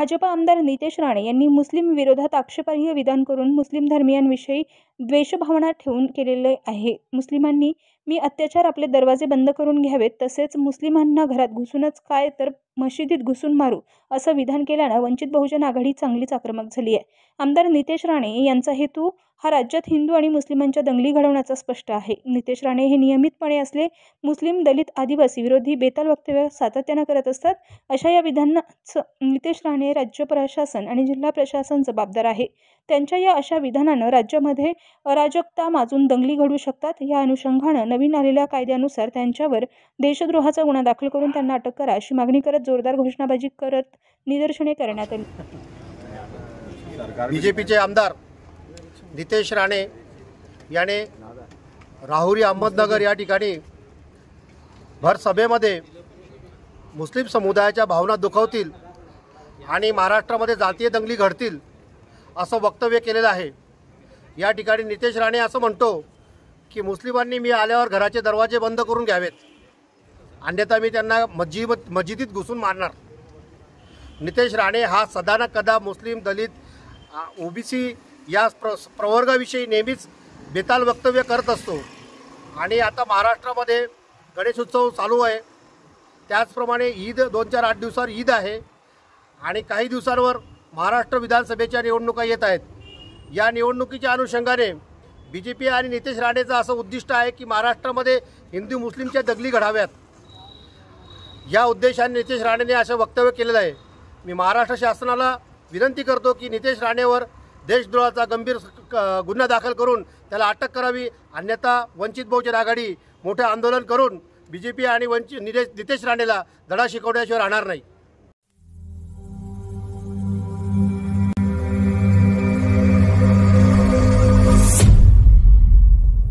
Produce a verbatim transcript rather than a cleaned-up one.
भाजप आमदार नितेश राणे यांनी मुस्लिम विरोधात आक्षेपार्ह विधान करून मुस्लिम धर्मीयांविषयी द्वेषभावना ठेवून केलेले आहे। मुस्लिमांनी मी अत्याचार आपले दरवाजे बंद करून घ्यावेत, तसेच मुस्लिमांना घरात घुसूनच काय तर मशिदीत घुसून मारू असं विधान केल्यानं वंचित बहुजन आघाडी चांगलीच आक्रमक झाली आहे। आमदार नितेश राणे यांचा हेतू हा राज्यात हिंदू आणि मुस्लिमांच्या दंगली घडवण्याचा स्पष्ट आहे। नितेश राणे हे नियमितपणे असले मुस्लिम, दलित, आदिवासी विरोधी बेताल वक्तव्य सातत्यानं करत असतात। अशा या विधानास नितेश राणे राज्य प्रशासन आणि जिल्हा प्रशासन जबाबदार आहे। त्यांच्या या अशा विधानानं राज्यामध्ये अराजकता माजून दंगली घडू शकतात। या अनुषंगानं नवीन आलेल्या कायद्यानुसार त्यांच्यावर देशद्रोहाचा गुन्हा दाखल करून त्यांना अटक करा अशी मागणी करत जोरदार घोषणाबाजी करत निदर्शने करण्यात आली। बीजेपीचे आमदार नितेश राणे याने राहुरी अहमदनगर या ठिकाणी भर सभेमध्ये मुस्लिम समुदायाच्या भावना दुखावतील आणि महाराष्ट्रामध्ये जातीय दंगली घडतील असं वक्तव्य केलेलं आहे। या ठिकाणी नितेश राणे असं म्हणतो की मुस्लिमांनी मी आल्यावर घराचे दरवाजे बंद करून घ्यावेत, अन्यथा मी त्यांना मस्जिद मस्जिदीत घुसून मारणार। नितेश राणे हा सदा न कदा मुस्लिम, दलित, ओबीसी या प्र प्रवर्गाविषयी नेहमीच बेताल वक्तव्य करत असतो आणि आता महाराष्ट्रामध्ये गणेश उत्सव चालू आहे, त्याचप्रमाणे ईद दोन चार आठ दिवसावर ईद आहे आणि काही दिवसांवर महाराष्ट्र विधानसभेच्या निवडणुका येत आहेत। या निवडणुकीच्या अनुषंगाने बी जे पी आणि नितेश राणेचं असं उद्दिष्ट आहे की महाराष्ट्रामध्ये हिंदू मुस्लिमच्या दंगली घडाव्यात। या उद्देशाने नितेश राणेने असं वक्तव्य केलेलं आहे। मी महाराष्ट्र शासनाला विनंती करतो की नितेश राणेवर देशद्रोहाचा गंभीर गुन्हा दाखल करून त्याला अटक करावी, अन्यथा वंचित बहुजन आघाडी मोठे आंदोलन करून बी जे पी आणि वंचित नितेश राणेला धडा शिकवण्याशिवाय राहणार नाही।